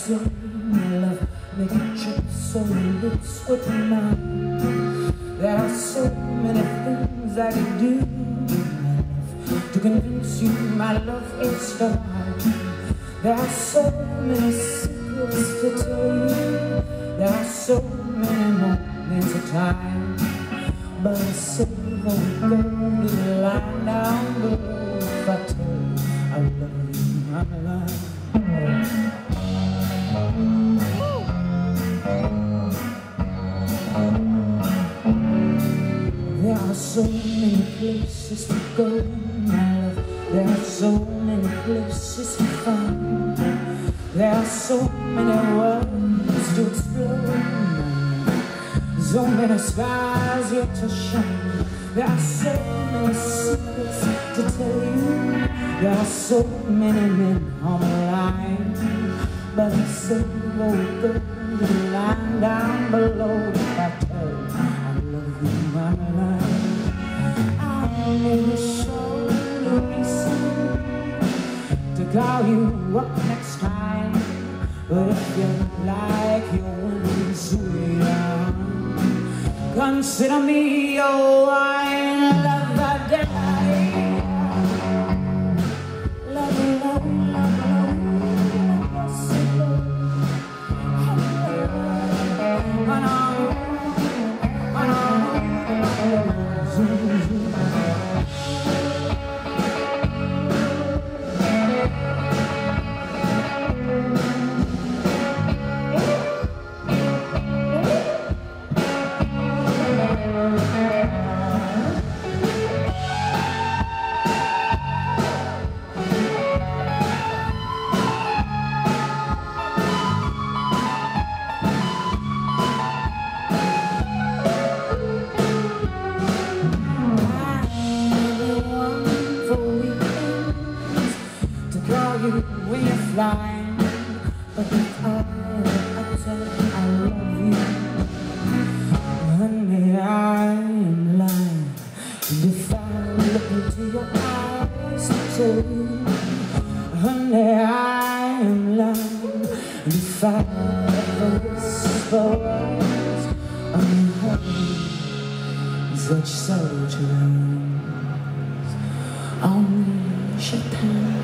say love, make a trip so lips with mine. There are so many things I could do to convince you my love is divine. There are so many secrets to tell you. There are so many moments of time, but I say won't go to the line down below if I tell you I love you, I'm alive. There are so many places to go, my love. There are so many places to find. There are so many worlds to explore, so many skies yet to shine. There are so many secrets to tell you. There are so many men on the line, but I say go to the line down below if I tell you I love you, I'm alive. I never show the reason to call you up next time, but if you like your women sweet, consider me your wine, love or die. Love, love, love, love, love, so love. When you're flying, but if I tell you I love you, honey, I am lying. And if I look into your eyes and tell you, honey, I am lying. And if I ever whisper words on your head, such subtle dreams, only Chopin.